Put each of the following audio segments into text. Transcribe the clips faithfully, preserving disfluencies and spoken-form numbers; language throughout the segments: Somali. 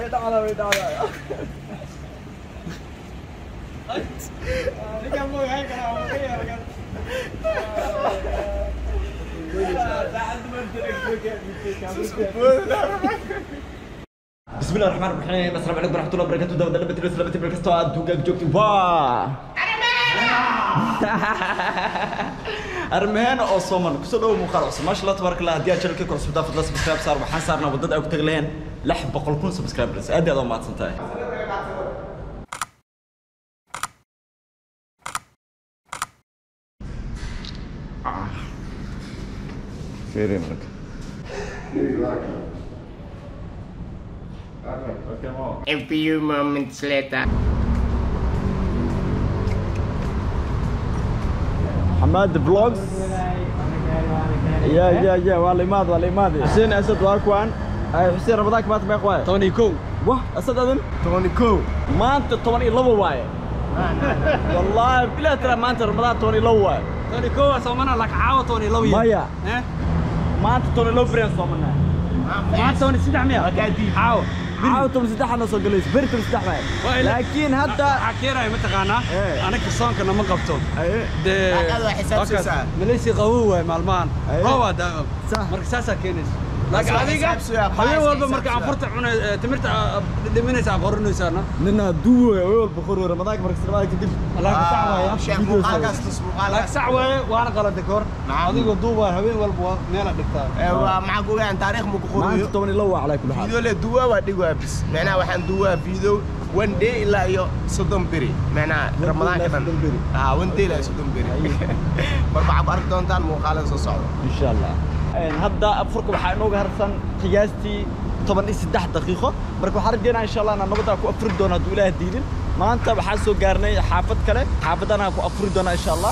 تعال تعال كم هيك بسم الله الرحمن الرحيم السلام عليكم ورحمه الله وبركاته داود لما تدرس لما تبرك استوى دوغاك جوكتي واه أرمهان أو صومن كسر أو مخلص ما شاء الله تبارك الله ديال شركة كورس بدا فضل سبسكرايب صار وحن صارنا وضد أو تغلين لحب بقول كون سبسكرايب بس أدي هذا ما تصنتاي فيري ملك A few moments later. حماد فلوجز يا يا يا والله ماضي والله ماضي حسين اسد واكوان حسين رمضانك ما تبغى اخويا توني كو واه اسد اذن توني كو ما انت توني لو واي والله بلا ترى ما انت رمضان توني لو واي توني كو صومنا لك عاو توني لو مايا ها ما انت توني لو فرين صومنا ما توني سدحمية عاو عاو توني سدح انا سو جليس بريت سدح معي لكن هذا حكينا متقانا انا كسون كنا ما قبطو ده هذا حساب ساعه مليسي قوه مالمان هو ده مركزاسا كينس لكن adiga hayo walba marka aan furta cunay timirta dhimanaysa qoranaysaana nina duwe way walba qoro ramadaanka marka sarbaadka dib la saxwaya sheekh muuqaalkaas tusmuqaal la saxwaya waana qalad koor adiga duuba habeen walba meel dhigtaa ee waa macquul aan taariikh mu ku qoriyo toban iyo labo ala kullu hal video le duwa waa dhigwa bis macna waxaan duwa video one day ila iyo soddon beri macna ramadaanka dhan ah one day ila soddon beri marka aad arki doontaan muuqaalada soo socdo insha Allah هبدا افرق waxaa inoo harsan qiyaastii toban iyo saddex daqiiqo marka waxaan rajeynaa insha Allah inaan nabada ku afri doono haduu Ilaahay diidin maanta waxaan soo gaarnay xaafad kale xaafadana ku afri doona insha Allah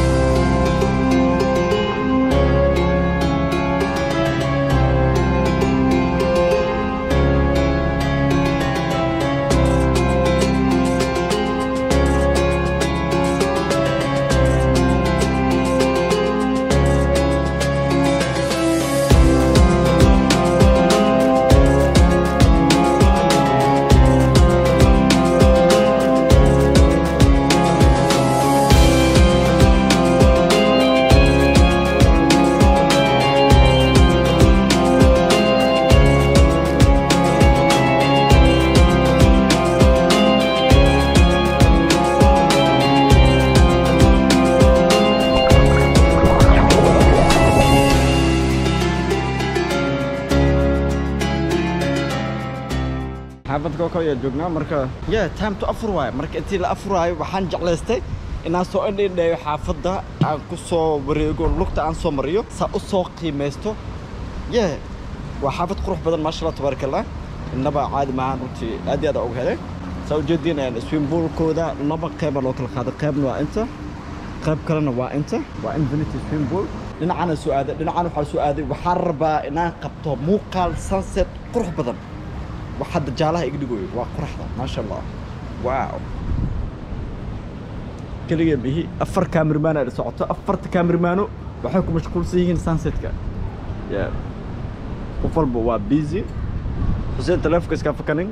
xaafad kooka ayaa joognaa marka yeah time to afur waay marka intii la afuraayo waxaan jeclaystay inaan soo indheeyo xaafadda aan ku soo wareego lugta aan soo mariyo saa u soo qiimeysto yeah waa xaafad qurux badan maasha Allah tabarakallah innaba caadi maahan runtii aad iyo aad ugu helay saa u jeedinayaan swimming pool-kooda laba qayb loo kala qaaday qaybna waa inta qayb kalena waa inta waa infinity swimming pool dhinacana soo aaday dhinacana waxaa soo aaday waxaan rabaa inaan qabto muuqaal sunset qurux badan waxaad jaalaha igdhigoy waa quraxda ma sha Allah waaw kaliya bihi afar cameraman ay socoto afarta cameraman waxay ku mashquulsan yihiin sunset-ka yeah qofalba waa busy xuseen telefoonka iska fakanin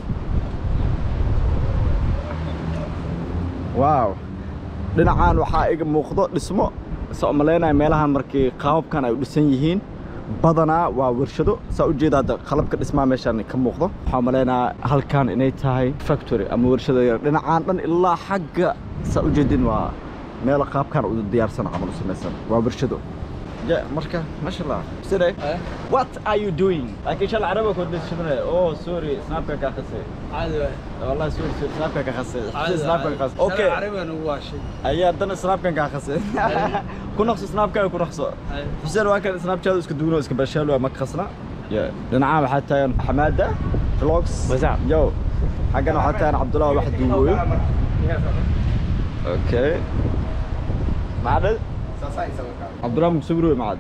waaw dhinacaan waxaa iga muuqdo dhismo soo maleynay meelahan markii qaabkan ay u dhisan yihiin badana waa warshado saa u jeeda hadda qalabka dhismaa meeshaan ka muuqdo waxaa maleynaa halkan inay tahay factory ama warshado yar dhinacaan dhan ilaa xagga saa u jeedin waa meel qaabkan u diyaarsan camal u samaysan waa warshado ja marka masha Allah sidee what are you doing like insha Allah araba kood shidana oh sorry snapka ka khasay caadi waay wallahi sorry sorry snapka ka khasay snapka ka khasay okay araban waa shay ayaa dan snapka ka khasay ku naqso snapka ku naqso xuseen waa kan snapchat iska duuno iska bashaal waa ma khasna ya dhinacaan waxa taagan xamaada vlogs wasaab yo xagana waxa taagan Abdullah wax duuyo okay معدل عبد الله مكسبرو معد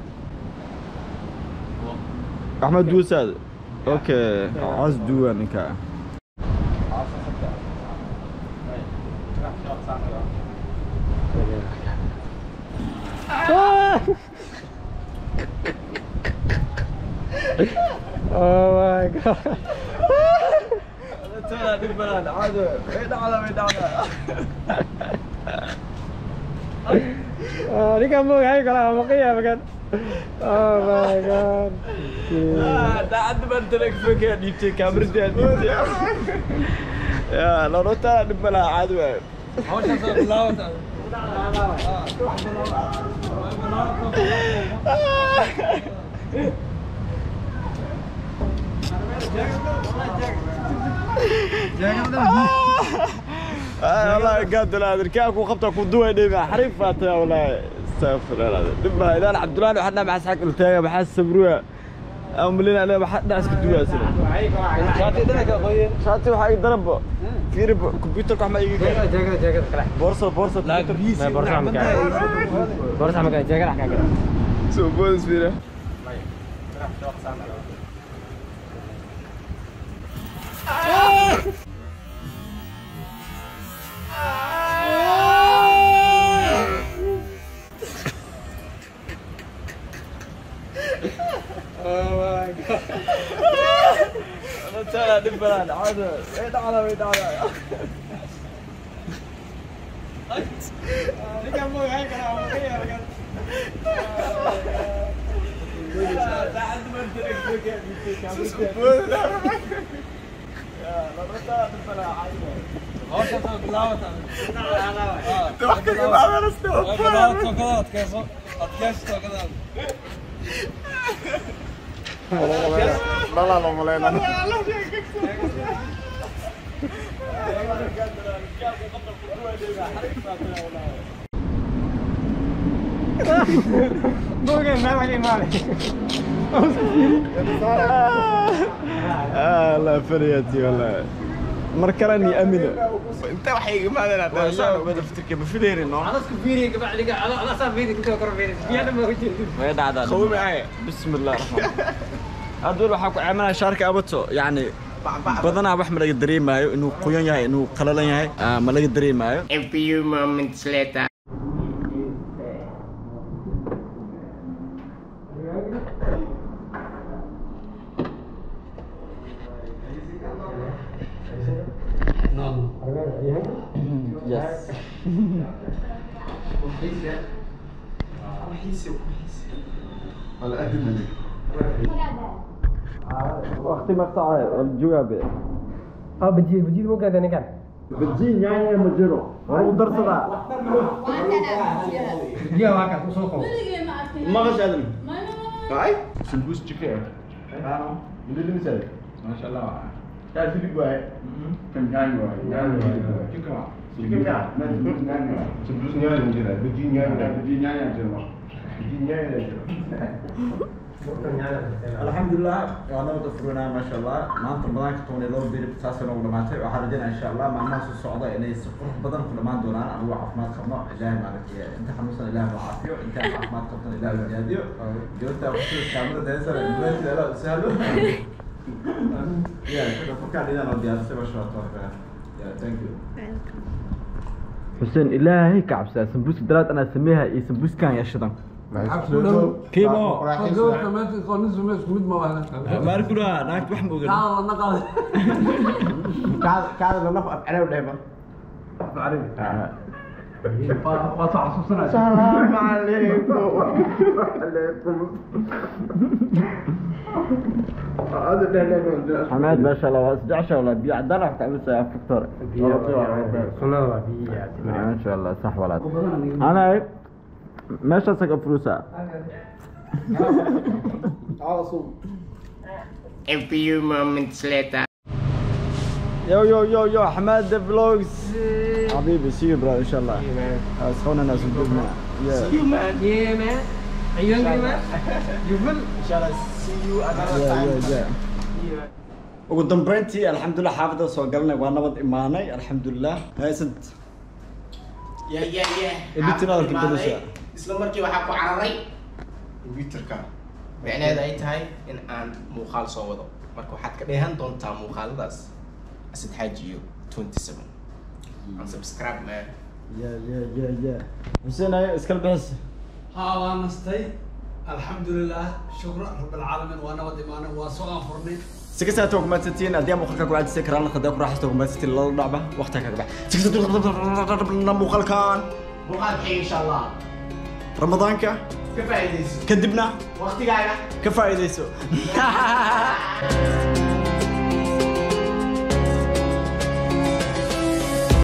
احمد دوساد اوكي عايز دوانك Oh my god. لا دبلان عاد وين على وين على Oh, ini kamu hai kalau mau kaya kan? Oh my god. لا ده عاد بنتلك فكره دي كاميرا دي يا لو نتا دبلان عاد وين حاول تصور لاوت والله قاد لا ركابك وخبطك ودوي دي حريف فاتها والله استغفر الله دبها اذا عبد الله وحنا مع اسحاق التاجه بحس بروح املنا انا بحد ناس كدوي اسره شاتي دنك اخويا شاتي waxaa ضرب في كمبيوتر كحما يجي Jaga jaga kalah. بورصه بورصه لا بيس Borsa sama kayak. Borsa sama kayak jaga lah kayak. سو بونس فينا انا دبلان عاد وين على وين على Ini kamu hai kalau mau kaya kan? لا عاد ما تدرك فيك يا كاميرا يا لطا دبلان عاد حاول تصور لاوت تحكي معنا نستوعب لاوت كذا كيف اتكاش كذا لا لا لا ملينا Bukan nama ni mana? آه لا فريتي والله مركرني أمينة انت وحي ماذا لا والله بدي أفتكر بفيري إنه Alas kebiri ke بعد كده على على سافيري كده كربيري. Dia mau jadi. ما يدعى هذا خوي معايا بسم الله الرحمن الرحيم هذول waxaa عملنا شاركة أبوتو يعني بدنا wax ma laga dareemayo inuu qoyan yahay inuu qalalan yahay ma laga dareemayo A few moments later. yes وقتي مقطع الجواب Oh biji biji bukan ada ni kan? بتجي نيايا مجرو هو درسها Dia makan tu sokong. ما غش ادم هاي سمبوس تشيكن اه اللي مثال ما شاء الله تعرف في بقى كم نيايا نيايا تشيكن تشيكن ما سمبوس نيايا سمبوس نيايا مجرو بتجي نيايا بتجي نيايا مجرو بتجي نيايا الحمد لله وانا وتفرونا ما شاء الله ما انت بدان كتوني لو بيري بتاسن او دماتay waxa rajayna insha Allah maamaha soo socda inay si qurux badan ku dhamaan doonaan anigu caafimaad qabno ilaahay maaragtay inta xanuunsan ilaahay ma caafiyo inta caafimaad qabtan ilaahay wadaadiyo joogta ku kaamada deesar inta la sahlo ya kada fakar ina noo diyaarsay ma sha Allah ya thank you حسين إلهي كعب سمبوس درات أنا أسميها إيه سمبوس كان يشطن كيمو حضور كمان قانون زميل كميد ما وانا ما أقولها ناك بحمو قلنا تعال نقال كذا كذا لو نفق عليه ودايما عليه وصح صوصنا السلام عليكم وعليكم هذا لا لا حماد ما شاء الله واسجع شاء الله بيع دلع تعمل سيا فكتور Sunnah lah biya. ما شاء الله صح ولا أنا ماشي أسقى فلوسها A few moments later. يو يو يو يو حماد فلوجز حبيبي سي يو برا ان شاء الله اسخونا الناس بدنا See you man. Yeah man. Ayun gimana? Jubel. Inshallah see you another يا time. يا يا ugu dambeyntii alxamdulilah xaafadda soo galnay waa nabad imaanay alxamdulilah haysant Yeah yeah yeah. Editing hadalka bedesha. Isla markii waxaa ku cararay computerka. Macnaheedu ay tahay in aan muuqaal soo wado. Marka waxaad ka dheehan doontaa muuqaaladaas. Asid Hajiyo twenty-seven. And subscribe man. يا يا يا يا حسين هاي اسكال بس ها وانا استي الحمد لله شكرا رب العالمين وانا ودي معنا وسوء فرني سكسات وقمتين أديم مخلك قاعد سكران لخدك راح استوقمتين الله لعبة وقتها كذا سكسات مخلكان مخالك إن شاء الله رمضان كا كفاية ديسو كدبنا وقتي قاعدة كفاية ديسو